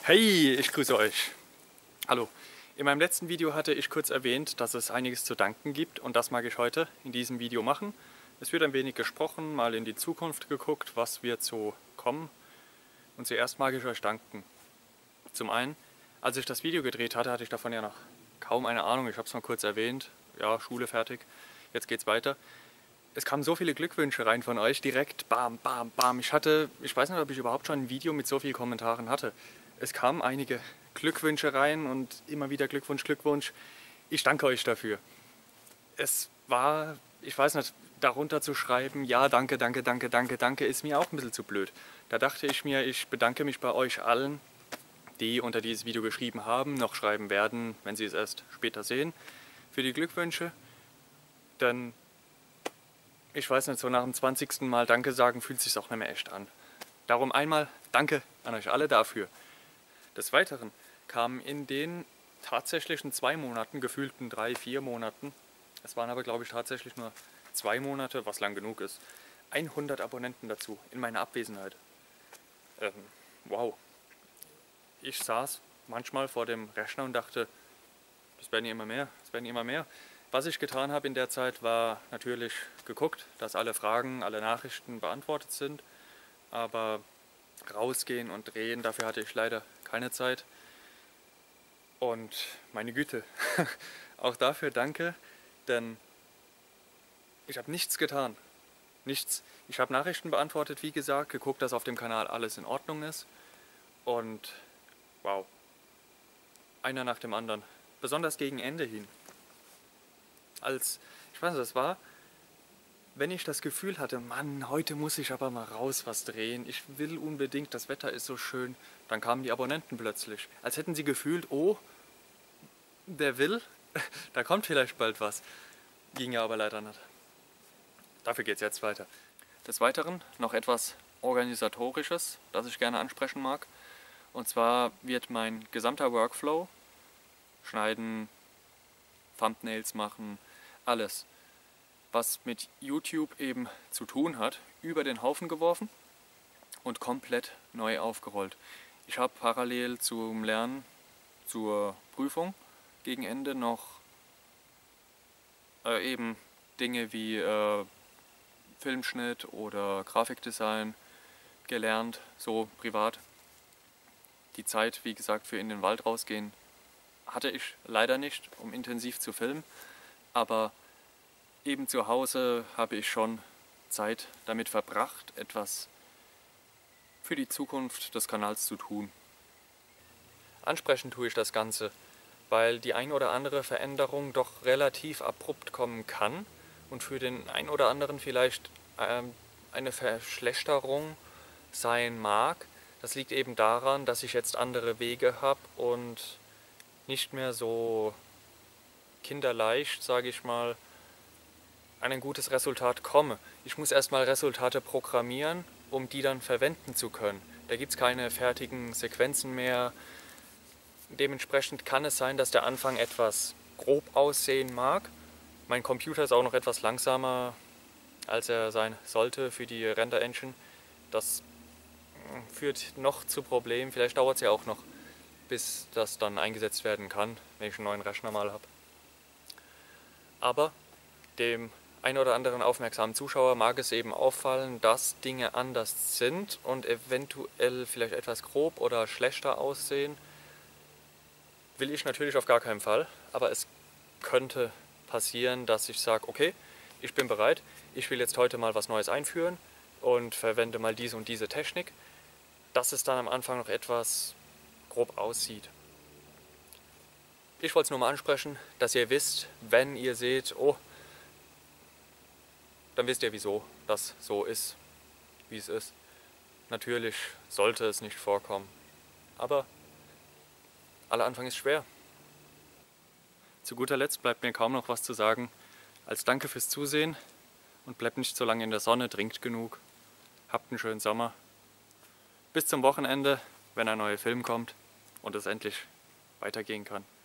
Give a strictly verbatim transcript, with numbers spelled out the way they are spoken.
Hey, ich grüße euch. Hallo. In meinem letzten Video hatte ich kurz erwähnt, dass es einiges zu danken gibt und das mag ich heute in diesem Video machen. Es wird ein wenig gesprochen, mal in die Zukunft geguckt, was wird so kommen. Und zuerst mag ich euch danken. Zum einen, als ich das Video gedreht hatte, hatte ich davon ja noch kaum eine Ahnung. Ich habe es mal kurz erwähnt. Ja, Schule fertig. Jetzt geht's weiter. Es kamen so viele Glückwünsche rein von euch, direkt bam, bam, bam. Ich hatte, ich weiß nicht, ob ich überhaupt schon ein Video mit so vielen Kommentaren hatte. Es kamen einige Glückwünsche rein und immer wieder Glückwunsch, Glückwunsch. Ich danke euch dafür. Es war, ich weiß nicht, darunter zu schreiben, ja, danke, danke, danke, danke, danke, ist mir auch ein bisschen zu blöd. Da dachte ich mir, ich bedanke mich bei euch allen, die unter dieses Video geschrieben haben, noch schreiben werden, wenn sie es erst später sehen, für die Glückwünsche. Denn ich weiß nicht, so nach dem zwanzigsten Mal Danke sagen fühlt es sich auch nicht mehr echt an. Darum einmal Danke an euch alle dafür. Des Weiteren kamen in den tatsächlichen zwei Monaten, gefühlten drei, vier Monaten, es waren aber glaube ich tatsächlich nur zwei Monate, was lang genug ist, hundert Abonnenten dazu, in meiner Abwesenheit. Ähm, wow. Ich saß manchmal vor dem Rechner und dachte, das werden immer mehr, das werden immer mehr. Was ich getan habe in der Zeit, war natürlich geguckt, dass alle Fragen, alle Nachrichten beantwortet sind, aber rausgehen und drehen, dafür hatte ich leider keine Zeit. Und meine Güte, auch dafür danke, denn ich habe nichts getan. Nichts. Ich habe Nachrichten beantwortet, wie gesagt, geguckt, dass auf dem Kanal alles in Ordnung ist. Und wow, einer nach dem anderen. Besonders gegen Ende hin. Als, ich weiß nicht, das war, wenn ich das Gefühl hatte, Mann, heute muss ich aber mal raus was drehen, ich will unbedingt, das Wetter ist so schön, dann kamen die Abonnenten plötzlich. Als hätten sie gefühlt, oh, der will, da kommt vielleicht bald was. Ging ja aber leider nicht. Dafür geht es jetzt weiter. Des Weiteren noch etwas Organisatorisches, das ich gerne ansprechen mag. Und zwar wird mein gesamter Workflow, schneiden, Thumbnails machen, alles, was mit YouTube eben zu tun hat, über den Haufen geworfen und komplett neu aufgerollt. Ich habe parallel zum Lernen, zur Prüfung gegen Ende noch äh, eben Dinge wie äh, Filmschnitt oder Grafikdesign gelernt, so privat. Die Zeit, wie gesagt, für in den Wald rausgehen hatte ich leider nicht, um intensiv zu filmen, aber eben zu Hause habe ich schon Zeit damit verbracht, etwas für die Zukunft des Kanals zu tun. Ansprechen tue ich das Ganze, weil die ein oder andere Veränderung doch relativ abrupt kommen kann und für den ein oder anderen vielleicht ähm, eine Verschlechterung sein mag. Das liegt eben daran, dass ich jetzt andere Wege habe und nicht mehr so kinderleicht, sage ich mal, an ein gutes Resultat komme. Ich muss erstmal Resultate programmieren, um die dann verwenden zu können. Da gibt es keine fertigen Sequenzen mehr. Dementsprechend kann es sein, dass der Anfang etwas grob aussehen mag. Mein Computer ist auch noch etwas langsamer, als er sein sollte für die Render Engine. Das führt noch zu Problemen. Vielleicht dauert es ja auch noch, bis das dann eingesetzt werden kann, wenn ich einen neuen Rechner mal habe. Aber dem ein oder anderen aufmerksamen Zuschauer mag es eben auffallen, dass Dinge anders sind und eventuell vielleicht etwas grob oder schlechter aussehen. Will ich natürlich auf gar keinen Fall, aber es könnte passieren, dass ich sage, okay, ich bin bereit, ich will jetzt heute mal was Neues einführen und verwende mal diese und diese Technik, dass es dann am Anfang noch etwas grob aussieht. Ich wollte es nur mal ansprechen, dass ihr wisst, wenn ihr seht, oh, dann wisst ihr, wieso das so ist, wie es ist. Natürlich sollte es nicht vorkommen, aber aller Anfang ist schwer. Zu guter Letzt bleibt mir kaum noch was zu sagen, als Danke fürs Zusehen und bleibt nicht so lange in der Sonne, trinkt genug, habt einen schönen Sommer. Bis zum Wochenende, wenn ein neuer Film kommt und es endlich weitergehen kann.